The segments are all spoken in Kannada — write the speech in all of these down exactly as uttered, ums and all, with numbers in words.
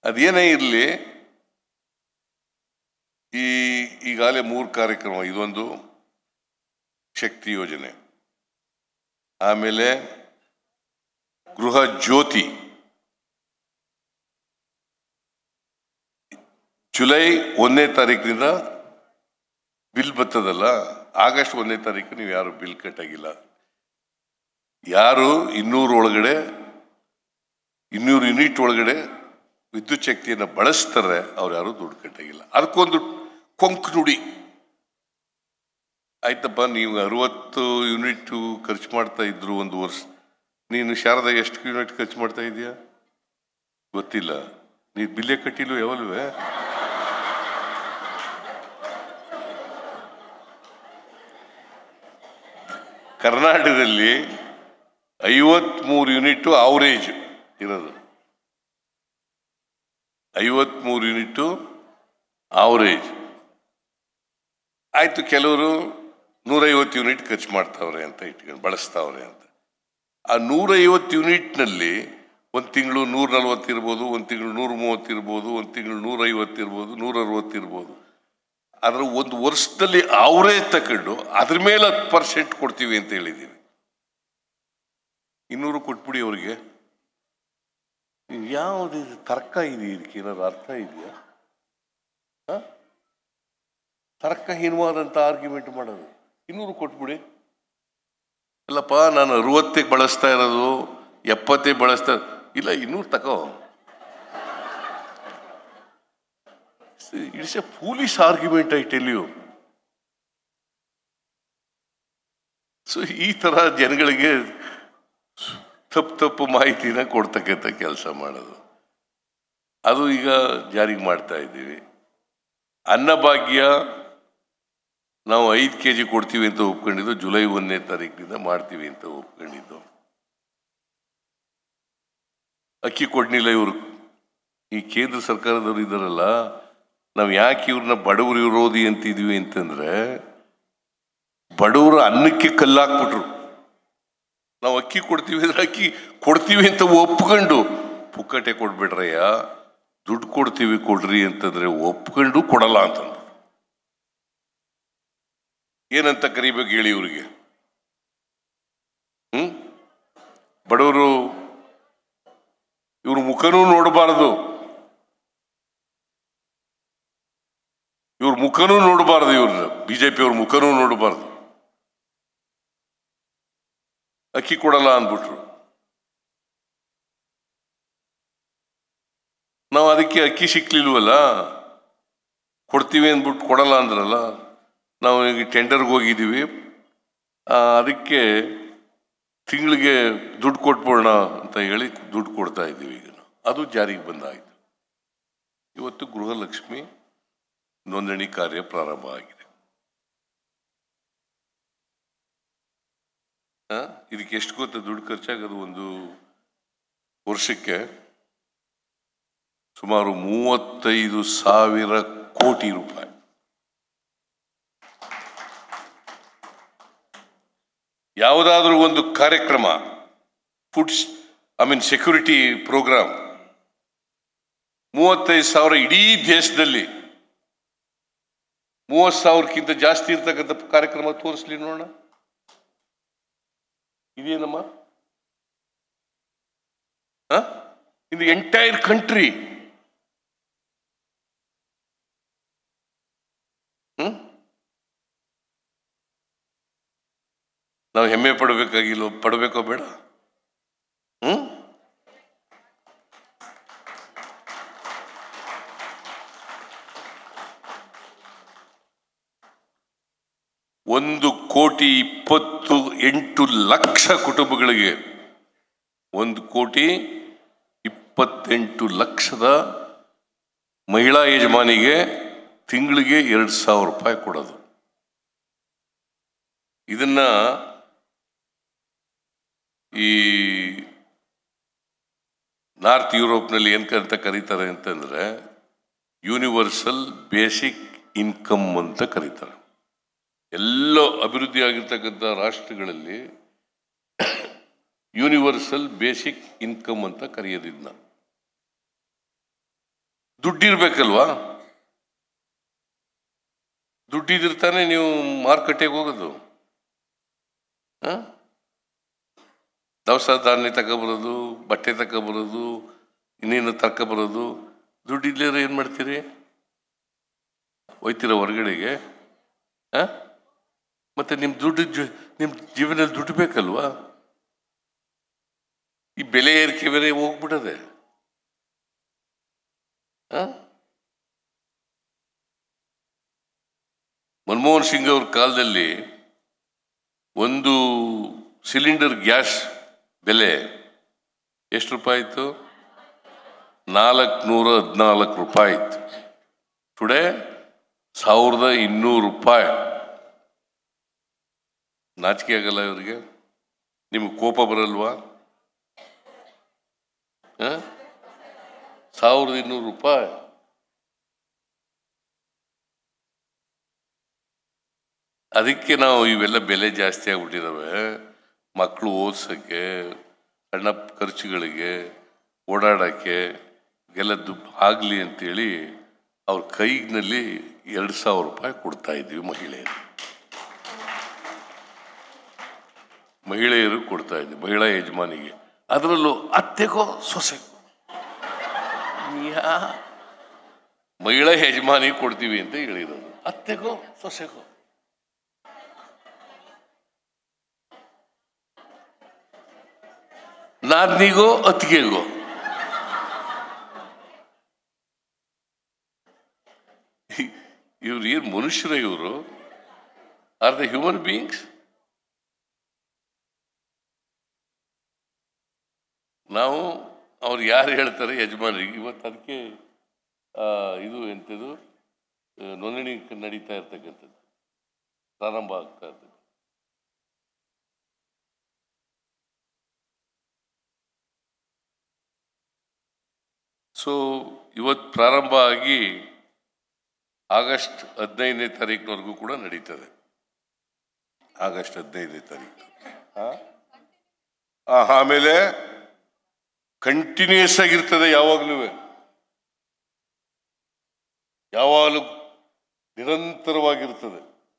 ಅದೇನೇ ಇರಲಿ, ಈ ಈಗಾಗಲೇ ಮೂರು ಕಾರ್ಯಕ್ರಮ, ಇದೊಂದು ಶಕ್ತಿ ಯೋಜನೆ, ಆಮೇಲೆ ಗೃಹ ಜ್ಯೋತಿ, ಜುಲೈ ಒಂದನೇ ತಾರೀಕಿನಿಂದ ಬಿಲ್ ಬರ್ತದಲ್ಲ, ಆಗಸ್ಟ್ ಒಂದನೇ ತಾರೀಕು ನೀವು ಯಾರು ಬಿಲ್ ಕಟ್ಟಾಗಿಲ್ಲ. ಯಾರು ಇನ್ನೂರು ಒಳಗಡೆ ಇನ್ನೂರು ಯೂನಿಟ್ ಒಳಗಡೆ ವಿದ್ಯುತ್ ಶಕ್ತಿಯನ್ನು ಬಳಸ್ತಾರೆ ಅವ್ರು ಯಾರು ದುಡ್ಡು ಕಟ್ಟಾಗಿಲ್ಲ. ಅದಕ್ಕೊಂದು ಕೊಂಕು ನುಡಿ ಆಯ್ತಪ್ಪ. ನೀವು ಅರವತ್ತು ಯೂನಿಟ್ ಖರ್ಚು ಮಾಡ್ತಾ ಇದ್ರು ಒಂದು ವರ್ಷ. ನೀನು ಶಾರದಾ ಎಷ್ಟು ಯೂನಿಟ್ ಖರ್ಚು ಮಾಡ್ತಾ ಇದೀಯಾ ಗೊತ್ತಿಲ್ಲ, ನೀನು ಬಿಲ್ಲೇ ಕಟ್ಟಿಲ್ಲ ಯಾವಲ್ವೇ. ಕರ್ನಾಟಕದಲ್ಲಿ ಐವತ್ಮೂರು ಯೂನಿಟ್ ಅವರೇಜ್ ಇರೋದು, ಐವತ್ಮೂರು ಯೂನಿಟ್ ಅವರೇಜ್ ಆಯ್ತು. ಕೆಲವರು ನೂರೈವತ್ತು ಯೂನಿಟ್ ಖರ್ಚು ಮಾಡ್ತಾವ್ರೆ ಅಂತ ಇಟ್ಕೊಂಡು ಬಳಸ್ತಾವ್ರೆ ಅಂತ. ಆ ನೂರೈವತ್ತು ಯೂನಿಟ್ನಲ್ಲಿ ಒಂದು ತಿಂಗಳು ನೂರ ನಲ್ವತ್ತು ಇರ್ಬೋದು, ಒಂದು ತಿಂಗಳು ನೂರ ಮೂವತ್ತು ಇರ್ಬೋದು, ಒಂದು ತಿಂಗಳು ನೂರೈವತ್ತು ಇರ್ಬೋದು, ನೂರ ಅರವತ್ತು ಇರ್ಬೋದು. ಅದರ ಒಂದು ವರ್ಷದಲ್ಲಿ ಅವರೇಜ್ ತಗೊಂಡು ಅದ್ರ ಮೇಲೆ ಹತ್ತು ಪರ್ಸೆಂಟ್ ಕೊಡ್ತೀವಿ ಅಂತ ಹೇಳಿದ್ದೀವಿ. ಇನ್ನೂರು ಕೊಟ್ಬಿಡಿ ಅವ್ರಿಗೆ. ಯಾವುದು ತರ್ಕ ಇದೆ, ಇದಕ್ಕೆ ಏನಾದ್ರು ಅರ್ಥ ಇದೆಯಾ? ತರ್ಕಹೀನವಾದಂಥ ಆರ್ಗ್ಯುಮೆಂಟ್ ಮಾಡೋದು. ಇನ್ನೂರು ಕೊಟ್ಬಿಡಿ. ಇಲ್ಲಪ್ಪ ನಾನು ಅರವತ್ತಿಗೆ ಬಳಸ್ತಾ ಇರೋದು, ಎಪ್ಪತ್ತಿಗೆ ಬಳಸ್ತಾ ಇಲ್ಲ, ಇನ್ನೂರು ತಗೋ. It's a foolish argument I tell you. So ಈ ತರ ಜನಗಳಿಗೆ ತಪ್ಪು ತಪ್ಪು ಮಾಹಿತಿನ ಕೊಡ್ತಕ್ಕಂಥ ಕೆಲಸ ಮಾಡೋದು, ಅದು ಈಗ ಜಾರಿಗೆ ಮಾಡ್ತಾ ಇದ್ದೀವಿ. ಅನ್ನಭಾಗ್ಯ ನಾವು ಐದು ಕೆ ಜಿ ಕೊಡ್ತೀವಿ ಅಂತ ಒಪ್ಕೊಂಡಿದ್ದು, ಜುಲೈ ಒಂದನೇ ತಾರೀಕಿನಿಂದ ಮಾಡ್ತೀವಿ ಅಂತ ಒಪ್ಕೊಂಡಿದ್ದು. ಅಕ್ಕಿ ಕೊಡ್ನಿಲ್ಲ ಇವರು. ಈ ಕೇಂದ್ರ ಸರ್ಕಾರದವರು ಇದ್ದಾರಲ್ಲ, ನಾವು ಯಾಕೆ ಇವ್ರನ್ನ ಬಡವರು ವಿರೋಧಿ ಅಂತಿದ್ವಿ ಅಂತಂದ್ರೆ, ಬಡವರು ಅನ್ನಕ್ಕೆ ಕಲ್ಲಾಕ್ಬಿಟ್ರು. ನಾವು ಅಕ್ಕಿ ಕೊಡ್ತೀವಿ ಅಂದ್ರೆ ಅಕ್ಕಿ ಕೊಡ್ತೀವಿ ಅಂತ ಒಪ್ಕೊಂಡು ಪುಕ್ಕಟೆ ಕೊಡ್ಬಿಟ್ರಯ್ಯ, ದುಡ್ಡು ಕೊಡ್ತೀವಿ ಕೊಡ್ರಿ ಅಂತಂದ್ರೆ ಒಪ್ಕೊಂಡು ಕೊಡಲ್ಲ ಅಂತಂದ್ರು. ಏನಂತ ಕರಿಬೇಕು ಹೇಳಿ ಇವ್ರಿಗೆ? ಹ್ಮ್ ಬಡವರು ಇವ್ರ ಮುಖನೂ ನೋಡಬಾರದು, ಇವ್ರ ಮುಖನೂ ನೋಡಬಾರದು, ಇವ್ರ ಬಿಜೆಪಿ ಅವ್ರ ಮುಖನೂ ನೋಡಬಾರದು. ಅಕ್ಕಿ ಕೊಡಲ್ಲ ಅಂದ್ಬಿಟ್ರು. ನಾವು ಅದಕ್ಕೆ ಅಕ್ಕಿ ಸಿಕ್ಲಿಲ್ವಲ್ಲ, ಕೊಡ್ತೀವಿ ಅಂದ್ಬಿಟ್ಟು ಕೊಡಲ್ಲ ಅಂದ್ರಲ್ಲ. ನಾವು ಈಗ ಟೆಂಡರ್ಗೆ ಹೋಗಿದ್ದೀವಿ, ಅದಕ್ಕೆ ತಿಂಗಳಿಗೆ ದುಡ್ಡು ಕೊಟ್ಬಿಡೋಣ ಅಂತ ಹೇಳಿ ದುಡ್ಡು ಕೊಡ್ತಾ ಇದ್ದೀವಿ. ಈಗ ಅದು ಜಾರಿಗೆ ಬಂದಾಯಿತು. ಇವತ್ತು ಗೃಹಲಕ್ಷ್ಮಿ ನೋಂದಣಿ ಕಾರ್ಯ ಪ್ರಾರಂಭ ಆಗಿದೆ. ಇದಕ್ಕೆ ಎಷ್ಟು ಗೊತ್ತ ದುಡ್ಡು ಖರ್ಚಾಗೋದು? ಒಂದು ವರ್ಷಕ್ಕೆ ಸುಮಾರು ಮೂವತ್ತೈದು ಸಾವಿರ ಕೋಟಿ ರೂಪಾಯಿ. ಯಾವುದಾದ್ರೂ ಒಂದು ಕಾರ್ಯಕ್ರಮ, foods I mean security programme, ಮೂವತ್ತೈದು ಸಾವಿರ ಇಡೀ ದೇಶದಲ್ಲಿ ಮೂವತ್ತು ಸಾವಿರಕ್ಕಿಂತ ಜಾಸ್ತಿ ಇರ್ತಕ್ಕಂಥ ಕಾರ್ಯಕ್ರಮ ತೋರಿಸ್ಲಿ ನೋಡೋಣ. ಇದೇನಮ್ಮ in the entire country. Hmm ನಾವು ಹೆಮ್ಮೆ ಪಡಬೇಕಾಗಿಲ್ಲ, ಪಡಬೇಕೋ ಬೇಡ? ಹ್ಮ್ ಒಂದು ಕೋಟಿ ಇಪ್ಪತ್ತು ಎಂಟು ಲಕ್ಷ ಕುಟುಂಬಗಳಿಗೆ, ಒಂದು ಕೋಟಿ ಇಪ್ಪತ್ತೆಂಟು ಲಕ್ಷದ ಮಹಿಳಾ ಯಜಮಾನಿಗೆ ತಿಂಗಳಿಗೆ ಎರಡು ಸಾವಿರ ರೂಪಾಯಿ ಕೊಡೋದು. ಇದನ್ನ ಈ ನಾರ್ತ್ ಯುರೋಪ್ನಲ್ಲಿ ಏನಂತ ಕರೀತಾರೆ ಅಂತಂದ್ರೆ ಯೂನಿವರ್ಸಲ್ ಬೇಸಿಕ್ ಇನ್ಕಮ್ ಅಂತ ಕರೀತಾರೆ. ಎಲ್ಲ ಅಭಿವೃದ್ಧಿ ಆಗಿರ್ತಕ್ಕಂಥ ರಾಷ್ಟ್ರಗಳಲ್ಲಿ ಯೂನಿವರ್ಸಲ್ ಬೇಸಿಕ್ ಇನ್ಕಮ್ ಅಂತ ಕರೆಯೋದಿದ್ನ. ದುಡ್ಡಿರ್ಬೇಕಲ್ವಾ? ದುಡ್ಡಿದಿರ್ತಾನೆ ನೀವು ಮಾರುಕಟ್ಟೆಗೆ ಹೋಗೋದು. ದವಸ ಧಾನ್ಯ ತಗೊಬರೋದು, ಬಟ್ಟೆ ತಗೊಬರೋದು, ಇನ್ನೇನು ತಗೊಬರೋದು. ದುಡ್ಡಿಲ್ಲದ್ರೆ ಏನು ಮಾಡ್ತೀರಿ? ಹೋಯ್ತೀರ ಹೊರಗಡೆಗೆ? ಮತ್ತೆ ನಿಮ್ಮ ದುಡ್ಡು ನಿಮ್ಮ ಜೀವನದಲ್ಲಿ ದುಡ್ಡು ಬೇಕಲ್ವಾ? ಈ ಬೆಲೆ ಏರಿಕೆ ಬೇರೆ ಹೋಗ್ಬಿಡದೆ. ಮನಮೋಹನ್ ಸಿಂಗ್ ಅವ್ರ ಕಾಲದಲ್ಲಿ ಒಂದು ಸಿಲಿಂಡರ್ ಗ್ಯಾಸ್ ಬೆಲೆ ಎಷ್ಟು ರೂಪಾಯಿ ಇತ್ತು? ನಾಲ್ಕುನೂರ ಹದಿನಾಲ್ಕು ರೂಪಾಯಿ ಇತ್ತು. ಟುಡೇ ಸಾವಿರದ ಇನ್ನೂರು ರೂಪಾಯಿ. ನಾಚಿಕೆ ಆಗಲ್ಲ ಇವರಿಗೆ? ನಿಮ್ಗೆ ಕೋಪ ಬರಲ್ವಾ? ಸಾವಿರದ ಇನ್ನೂರು ರೂಪಾಯಿ. ಅದಕ್ಕೆ ನಾವು ಇವೆಲ್ಲ ಬೆಲೆ ಜಾಸ್ತಿ ಆಗ್ಬಿಟ್ಟಿದ್ದಾವೆ. ಮಕ್ಕಳು ಓದ್ಸೋಕ್ಕೆ, ಸಣ್ಣ ಖರ್ಚುಗಳಿಗೆ, ಓಡಾಡೋಕ್ಕೆ ಎಲ್ಲ ದುಡ್ಡು ಆಗಲಿ ಅಂತೇಳಿ ಅವ್ರ ಕೈನಲ್ಲಿ ಎರಡು ಸಾವಿರ ರೂಪಾಯಿ ಕೊಡ್ತಾ ಇದ್ವಿ ಮಹಿಳೆಯರು ಮಹಿಳೆಯರು ಕೊಡ್ತಾ ಇದ್ವಿ ಮಹಿಳಾ ಯಜಮಾನಿಗೆ. ಅದರಲ್ಲೂ ಅತ್ತೆಗೋ ಸೊಸೆಗೋ ಮಹಿಳಾ ಯಜಮಾನಿ ಕೊಡ್ತೀವಿ ಅಂತ ಹೇಳಿರೋದು. ಅತ್ತೆಗೋ ಸೊಸೆಗೋ ನಾದ್ನಿಗೋ ಅತ್ತಿಗೆಗೋ. ಇವ್ರು ಏನ್ ಮನುಷ್ಯರ? ಇವರು ಆರ್ ದ ಹ್ಯೂಮನ್ ಬೀಯಿಂಗ್ಸ್? ನಾವು ಅವ್ರು ಯಾರು ಹೇಳ್ತಾರೆ ಯಜಮಾನರಿಗೆ ಇವತ್ತು ಅದಕ್ಕೆ ಇದು ಎಂಥದ್ದು ನೋಂದಣಿ ನಡೀತಾ ಇರ್ತಕ್ಕಂಥದ್ದು, ಪ್ರಾರಂಭ ಆಗ್ತಾ ಇರ್ತದೆ. ಸೊ ಇವತ್ತು ಪ್ರಾರಂಭ ಆಗಿ ಆಗಸ್ಟ್ ಹದಿನೈದನೇ ತಾರೀಕಿನವರೆಗೂ ಕೂಡ ನಡೀತದೆ. ಆಗಸ್ಟ್ ಹದಿನೈದನೇ ತಾರೀಕು. ಆಮೇಲೆ ಕಂಟಿನ್ಯೂಸ್ ಆಗಿರ್ತದೆ. ಯಾವಾಗಲೂ ಯಾವಾಗಲೂ ನಿರಂತರವಾಗಿರ್ತದೆ.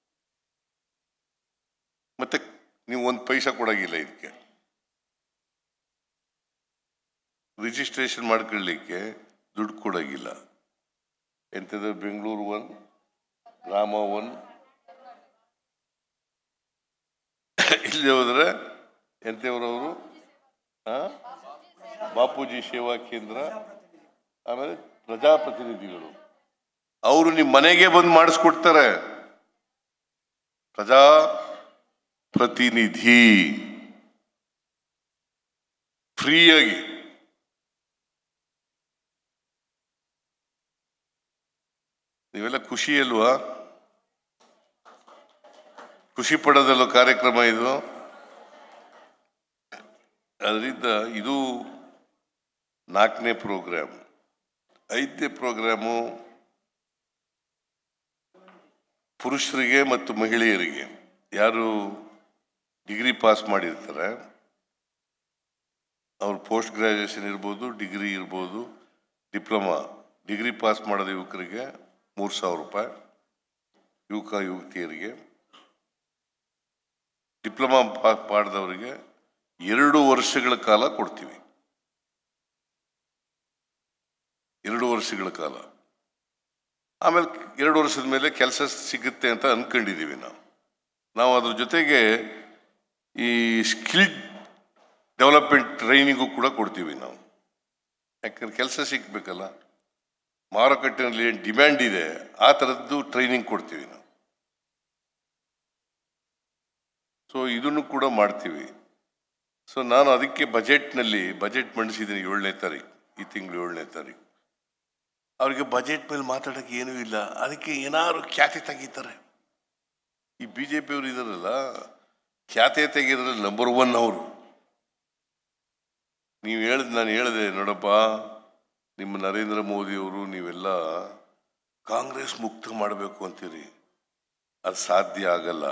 ಮತ್ತೆ ನೀವು ಒಂದು ಪೈಸಾ ಕೊಡಾಗಿಲ್ಲ ಇದಕ್ಕೆ. ರಿಜಿಸ್ಟ್ರೇಷನ್ ಮಾಡ್ಕೊಳ್ಳಿಕ್ಕೆ ದುಡ್ಡು ಕೊಡಾಗಿಲ್ಲ. ಎಂಥದ್ದು ಬೆಂಗಳೂರು ಒನ್, ಗ್ರಾಮ ಒನ್, ಇಲ್ಲಿ ಹೋದ್ರೆ ಎಂಥವ್ರವರು ಬಾಪೂಜಿ ಸೇವಾ ಕೇಂದ್ರ, ಆಮೇಲೆ ಪ್ರಜಾಪ್ರತಿನಿಧಿಗಳು ಅವರು ನಿಮ್ಮ ಮನೆಗೆ ಬಂದು ಮಾಡಿಸ್ಕೊಡ್ತಾರೆ. ಪ್ರಜಾ ಪ್ರತಿನಿಧಿ ಫ್ರೀಯಾಗಿ. ನೀವೆಲ್ಲ ಖುಷಿ ಅಲ್ವಾ? ಖುಷಿ ಪಡೋದಲ್ಲ ಕಾರ್ಯಕ್ರಮ ಇದು. ಅದರಿಂದ ಇದು ನಾಲ್ಕನೇ ಪ್ರೋಗ್ರಾಮ್. ಐದನೇ ಪ್ರೋಗ್ರಾಮು ಪುರುಷರಿಗೆ ಮತ್ತು ಮಹಿಳೆಯರಿಗೆ. ಯಾರು ಡಿಗ್ರಿ ಪಾಸ್ ಮಾಡಿರ್ತಾರೆ ಅವ್ರು ಪೋಸ್ಟ್ ಗ್ರಾಜುಯೇಷನ್ ಇರ್ಬೋದು, ಡಿಗ್ರಿ ಇರ್ಬೋದು, ಡಿಪ್ಲೊಮಾ. ಡಿಗ್ರಿ ಪಾಸ್ ಮಾಡೋದು ಯುವಕರಿಗೆ ಮೂರು ಸಾವಿರ ರೂಪಾಯಿ, ಯುವಕ ಯುವತಿಯರಿಗೆ. ಡಿಪ್ಲೊಮಾ ಪಾಸ್ ಮಾಡಿದವರಿಗೆ ಎರಡು ವರ್ಷಗಳ ಕಾಲ ಕೊಡ್ತೀವಿ. ಎರಡು ವರ್ಷಗಳ ಕಾಲ. ಆಮೇಲೆ ಎರಡು ವರ್ಷದ ಮೇಲೆ ಕೆಲಸ ಸಿಗುತ್ತೆ ಅಂತ ಅನ್ಕೊಂಡಿದ್ದೀವಿ ನಾವು. ನಾವು ಅದ್ರ ಜೊತೆಗೆ ಈ ಸ್ಕಿಲ್ ಡೆವಲಪ್ಮೆಂಟ್ ಟ್ರೈನಿಂಗು ಕೂಡ ಕೊಡ್ತೀವಿ ನಾವು. ಯಾಕಂದ್ರೆ ಕೆಲಸ ಸಿಗ್ಬೇಕಲ್ಲ, ಮಾರುಕಟ್ಟೆಯಲ್ಲಿ ಏನು ಡಿಮ್ಯಾಂಡ್ ಇದೆ ಆ ಥರದ್ದು ಟ್ರೈನಿಂಗ್ ಕೊಡ್ತೀವಿ ನಾವು. ಸೊ ಇದನ್ನು ಕೂಡ ಮಾಡ್ತೀವಿ. ಸೊ ನಾನು ಅದಕ್ಕೆ ಬಜೆಟ್ನಲ್ಲಿ ಬಜೆಟ್ ಮಂಡಿಸಿದ್ದೀನಿ ಏಳನೇ ತಾರೀಕು, ಈ ತಿಂಗಳು ಏಳನೇ ತಾರೀಕು. ಅವ್ರಿಗೆ ಬಜೆಟ್ ಮೇಲೆ ಮಾತಾಡೋಕ್ಕೆ ಏನೂ ಇಲ್ಲ. ಅದಕ್ಕೆ ಏನಾದ್ರು ಖ್ಯಾತೆ ತೆಗಿತಾರೆ. ಈ ಬಿ ಜೆ ಪಿಯವರು ಇದಾರಲ್ಲ, ಖ್ಯಾತೆ ತೆಗೆಯೋದ್ರಲ್ಲಿ ನಂಬರ್ ಒನ್ ಅವರು. ನೀವು ಹೇಳಿದ್ ನಾನು ಹೇಳಿದೆ ನೋಡಪ್ಪ, ನಿಮ್ಮ ನರೇಂದ್ರ ಮೋದಿಯವರು ನೀವೆಲ್ಲ ಕಾಂಗ್ರೆಸ್ ಮುಕ್ತ ಮಾಡಬೇಕು ಅಂತೀರಿ, ಅದು ಸಾಧ್ಯ ಆಗಲ್ಲ.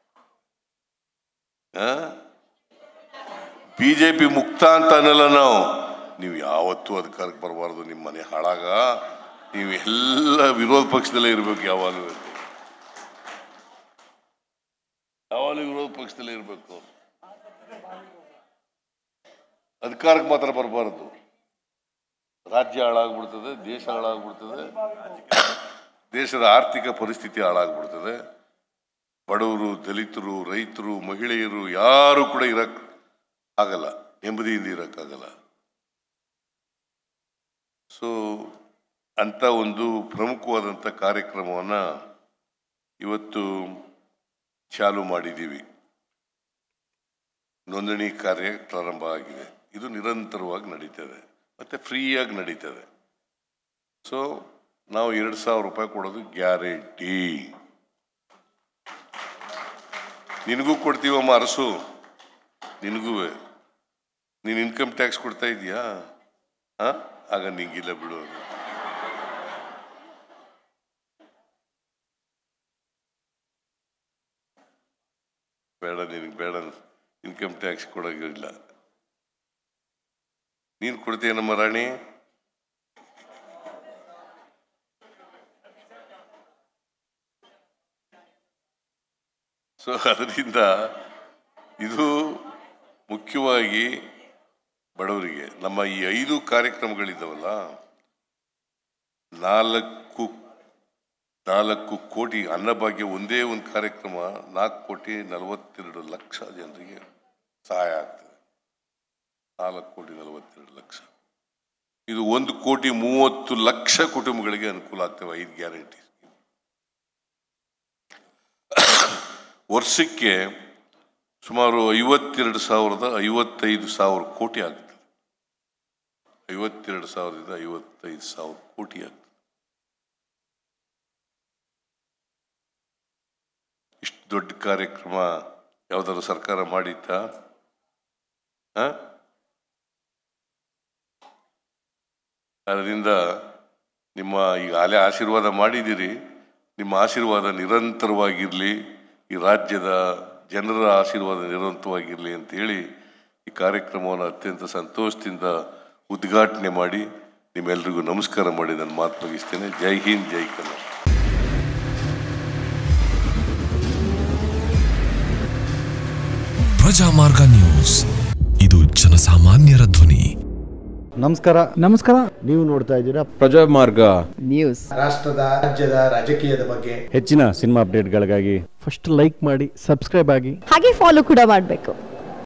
ಬಿ ಜೆ ಪಿ ಮುಕ್ತ ಅಂತ ಅನ್ನಲ್ಲ ನಾವು. ನೀವು ಯಾವತ್ತೂ ಅಧಿಕಾರಕ್ಕೆ ಬರಬಾರ್ದು, ನಿಮ್ಮ ಮನೆ ಹಾಳಾಗ ನೀವು ಎಲ್ಲ ವಿರೋಧ ಪಕ್ಷದಲ್ಲೇ ಇರಬೇಕು, ಯಾವಾಗಲೂ ಯಾವಾಗಲೂ ವಿರೋಧ ಪಕ್ಷದಲ್ಲೇ ಇರಬೇಕು. ಅಧಿಕಾರಕ್ಕೆ ಮಾತ್ರ ಬರಬಾರದು. ರಾಜ್ಯ ಹಾಳಾಗ್ಬಿಡ್ತದೆ, ದೇಶ ಹಾಳಾಗ್ಬಿಡ್ತದೆ, ದೇಶದ ಆರ್ಥಿಕ ಪರಿಸ್ಥಿತಿ ಹಾಳಾಗ್ಬಿಡ್ತದೆ. ಬಡವರು, ದಲಿತರು, ರೈತರು, ಮಹಿಳೆಯರು ಯಾರು ಕೂಡ ಇರಕ್ ಆಗಲ್ಲ, ನೆಮ್ಮದಿಯಿಂದ ಇರೋಕ್ಕಾಗಲ್ಲ. ಸೊ ಅಂತ ಒಂದು ಪ್ರಮುಖವಾದಂಥ ಕಾರ್ಯಕ್ರಮವನ್ನು ಇವತ್ತು ಚಾಲು ಮಾಡಿದ್ದೀವಿ. ನೋಂದಣಿ ಕಾರ್ಯ ಪ್ರಾರಂಭ ಆಗಿದೆ. ಇದು ನಿರಂತರವಾಗಿ ನಡೀತದೆ ಮತ್ತು ಫ್ರೀಯಾಗಿ ನಡೀತದೆ. ಸೊ ನಾವು ಎರಡು ಸಾವಿರ ರೂಪಾಯಿ ಕೊಡೋದು ಗ್ಯಾರಂಟಿ. ನಿನಗೂ ಕೊಡ್ತೀವಮ್ಮ ಅರಸು, ನಿನಗೂ. ನೀನು ಇನ್ಕಮ್ ಟ್ಯಾಕ್ಸ್ ಕೊಡ್ತಾ ಇದೀಯಾ? ಹಾಂ, ಆಗ ನಿಂಗಿಲ್ಲ ಬಿಡು. ಬೇಡ, ನಿನಗೆ ಬೇಡ, ಇನ್ಕಮ್ ಟ್ಯಾಕ್ಸ್ ಕೊಡೋಗಿಲ್ಲ. ನೀನು ಕೊಡ್ತೀಯ ನಮ್ಮ ರಾಣಿ? ಸೊ ಅದರಿಂದ ಇದು ಮುಖ್ಯವಾಗಿ ಬಡವರಿಗೆ ನಮ್ಮ ಈ ಐದು ಕಾರ್ಯಕ್ರಮಗಳಿದ್ದಾವಲ್ಲ, ನಾಲ್ಕು ನಾಲ್ಕು ಕೋಟಿ ಅನ್ನಭಾಗ್ಯ ಒಂದೇ ಒಂದು ಕಾರ್ಯಕ್ರಮ ನಾಲ್ಕು ಕೋಟಿ ನಲವತ್ತೆರಡು ಲಕ್ಷ ಜನರಿಗೆ ಸಹಾಯ ಆಗ್ತದೆ. ನಾಲ್ಕು ಕೋಟಿ ನಲವತ್ತೆರಡು ಲಕ್ಷ, ಇದು ಒಂದು ಕೋಟಿ ಮೂವತ್ತು ಲಕ್ಷ ಕುಟುಂಬಗಳಿಗೆ ಅನುಕೂಲ ಆಗ್ತವೆ. ಐದು ಗ್ಯಾರಂಟಿ ವರ್ಷಕ್ಕೆ ಸುಮಾರು ಐವತ್ತೆರಡು ಸಾವಿರದ ಐವತ್ತೈದು ಸಾವಿರ ಕೋಟಿ ಆಗ್ತದೆ. ಐವತ್ತೆರಡು ಸಾವಿರದಿಂದ ಐವತ್ತೈದು ಸಾವಿರ ಕೋಟಿ ಆಗ್ತದೆ. ಇಷ್ಟು ದೊಡ್ಡ ಕಾರ್ಯಕ್ರಮ ಯಾವ್ದಾದ್ರು ಸರ್ಕಾರ ಮಾಡಿತ್ತಾ? ಅದರಿಂದ ನಿಮ್ಮ ಈಗ ಅಲೆ ಆಶೀರ್ವಾದ ಮಾಡಿದ್ದೀರಿ, ನಿಮ್ಮ ಆಶೀರ್ವಾದ ನಿರಂತರವಾಗಿರಲಿ, ಈ ರಾಜ್ಯದ ಜನರ ಆಶೀರ್ವಾದ ನಿರಂತರವಾಗಿರಲಿ ಅಂತೇಳಿ ಈ ಕಾರ್ಯಕ್ರಮವನ್ನು ಅತ್ಯಂತ ಸಂತೋಷದಿಂದ ಉದ್ಘಾಟನೆ ಮಾಡಿ ನಿಮ್ಮೆಲ್ರಿಗೂ ನಮಸ್ಕಾರ ಮಾಡಿ ನಾನು ಮಾತು ಮುಗಿಸ್ತೇನೆ. ಜೈ ಹಿಂದ್, ಜೈ ಕನ್ನಡ. ಪ್ರಜಾ ಮಾರ್ಗ ನ್ಯೂಸ್, ಇದು ಜನಸಾಮಾನ್ಯರ ಧ್ವನಿ. ನಮಸ್ಕಾರ. ನಮಸ್ಕಾರ. ನೀವು ನೋಡ್ತಾ ಇದ್ದೀರಾ ಪ್ರಜಾ ಮಾರ್ಗ ನ್ಯೂಸ್. ರಾಷ್ಟ್ರದ, ರಾಜ್ಯದ, ರಾಜಕೀಯದ ಬಗ್ಗೆ ಹೆಚ್ಚಿನ ಸಿನಿಮಾ ಅಪ್ಡೇಟ್ಗಳಿಗಾಗಿ ಫಸ್ಟ್ ಲೈಕ್ ಮಾಡಿ, ಸಬ್ಸ್ಕ್ರೈಬ್ ಆಗಿ, ಹಾಗೆ ಫಾಲೋ ಕೂಡ ಮಾಡಬೇಕು.